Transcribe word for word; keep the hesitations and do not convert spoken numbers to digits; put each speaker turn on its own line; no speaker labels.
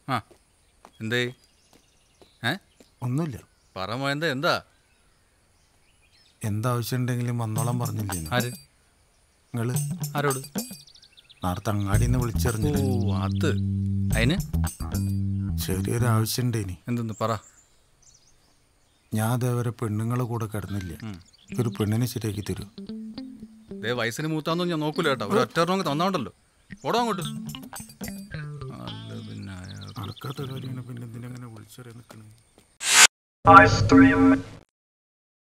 ആ എന്തേ? ഏ
ഒന്നുമില്ല.
പറ മോയന്ത, എന്താ?
എന്താവശ്യം ഉണ്ടെങ്കിലും വന്നോളാൻ പറഞ്ഞില്ലേ?
ആര്?
നിങ്ങള്.
ആരോട്?
നേരത്തെ അങ്ങാടിന്ന് വിളിച്ചറിഞ്ഞു.
ഓ അത് അതിന്
ചെറിയൊരു ആവശ്യം ഉണ്ടേനി.
എന്തെന്ന് പറ.
ഞാൻ അതേവരെ പെണ്ണുങ്ങളെ കൂടെ കിടന്നില്ല. ഒരു പെണ്ണിനെ ശരിയാക്കി തരൂ.
ദേ വയസ്സിന് മൂത്താന്നൊന്നും ഞാൻ നോക്കൂല കേട്ടോ. ഒരു ഒറ്റ തന്നോണ്ടല്ലോ. ഓടോ അങ്ങോട്ട്. അല്ല പിന്നെ
നടക്കാത്ത കാര്യമാണ്. പിന്നെ എന്തിനങ്ങനെ വിളിച്ചറിയാൻ നിൽക്കണേ?